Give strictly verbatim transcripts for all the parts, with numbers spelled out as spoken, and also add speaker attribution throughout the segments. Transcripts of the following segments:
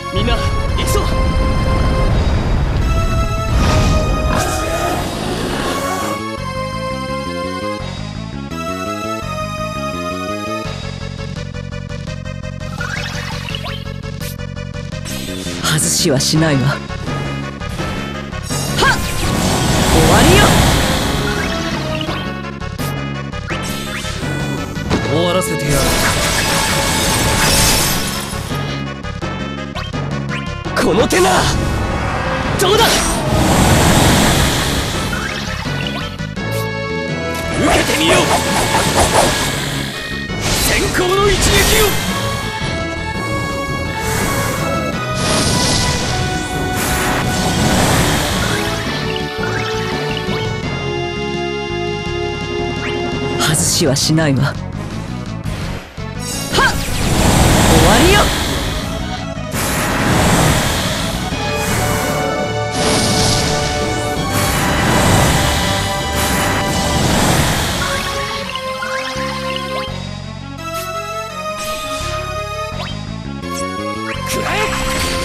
Speaker 1: みんな行くぞ。
Speaker 2: 外しはしないわ。はっ、終わりよ。
Speaker 1: 終わらせてやる。この手な。どうだ。受けてみよう。先行の一撃を。
Speaker 2: 外しはしないわ。はっ、終わりよ。
Speaker 1: くらえ。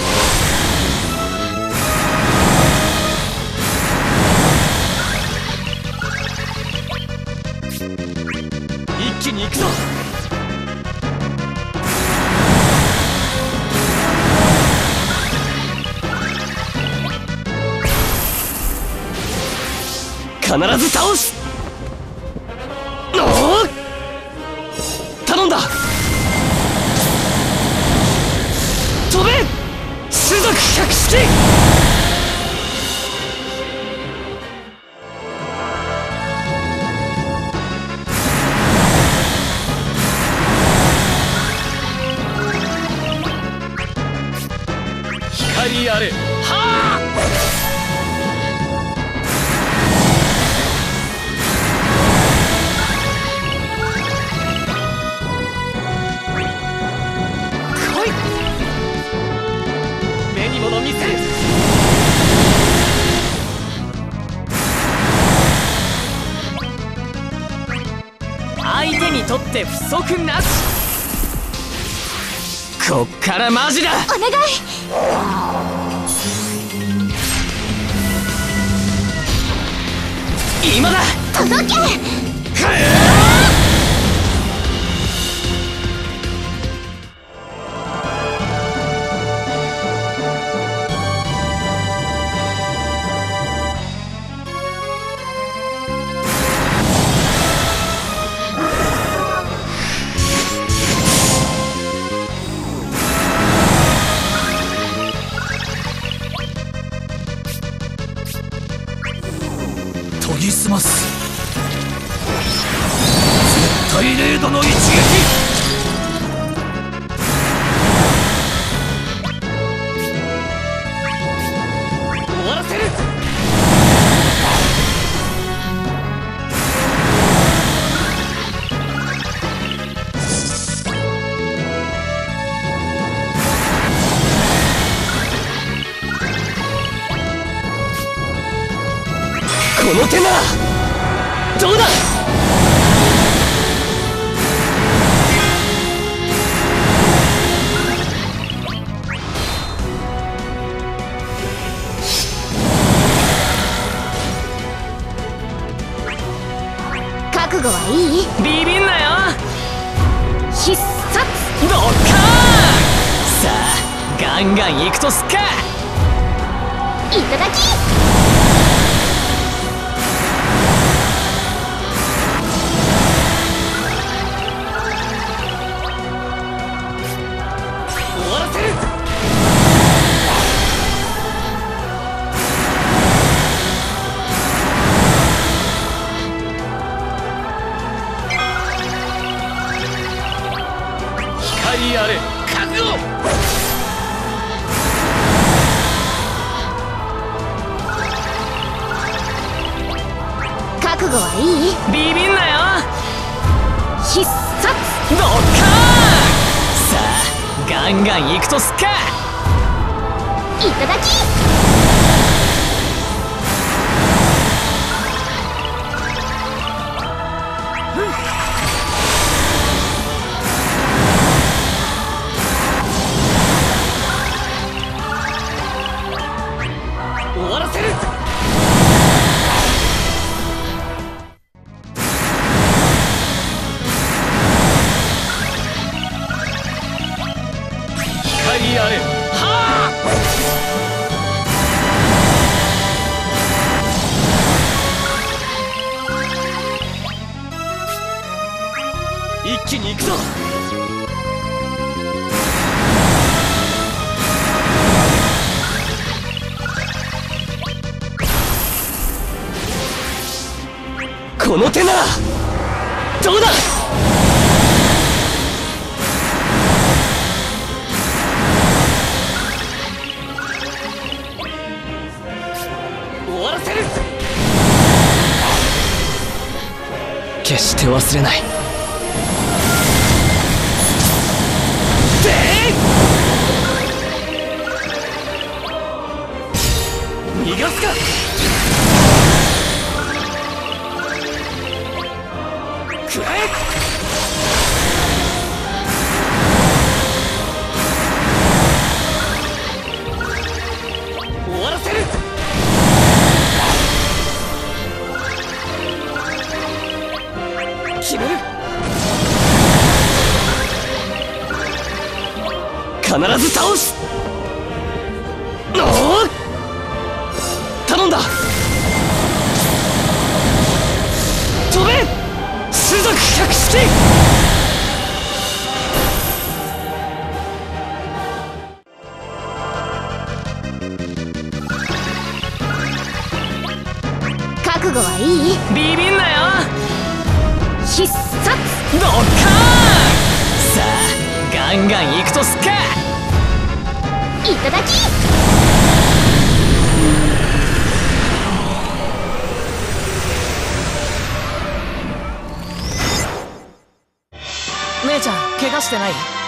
Speaker 1: 一気に行くぞ。必ず倒す。おお、頼んだ。飛べ種族百式。光あれ。はあ。来い。目に物見せる。相手にとって不足なし。こっからマジだ。
Speaker 3: お願い。
Speaker 1: 今だ。
Speaker 3: 届け。
Speaker 1: 研ぎ澄ます。絶対零度の一撃。終わらせる。この手な。どうだ。
Speaker 3: 覚悟はいい？
Speaker 1: ビビんなよ。
Speaker 3: 必殺。
Speaker 1: ドッカーン。さあガンガン行くとすっか。
Speaker 3: いただき。
Speaker 1: 終わらせる。光あれ覚悟。
Speaker 3: 覚悟はいい？
Speaker 1: ビビんなよ。
Speaker 3: 必殺。
Speaker 1: ドッカーン。さあガンガン行くとすっか。
Speaker 3: いただき。
Speaker 1: この手ならどうだ。終わらせる。決して忘れない。で逃がすか。くらえ。終わらせる。決める。必ず倒す。おお、頼んだ。飛べ種族百式。
Speaker 3: 覚悟はいい？
Speaker 1: ビビんなよ。
Speaker 3: 必殺。
Speaker 1: ドッカーン。さあガンガン行くとすっか。
Speaker 3: いただき。
Speaker 1: 姉ちゃん怪我してない？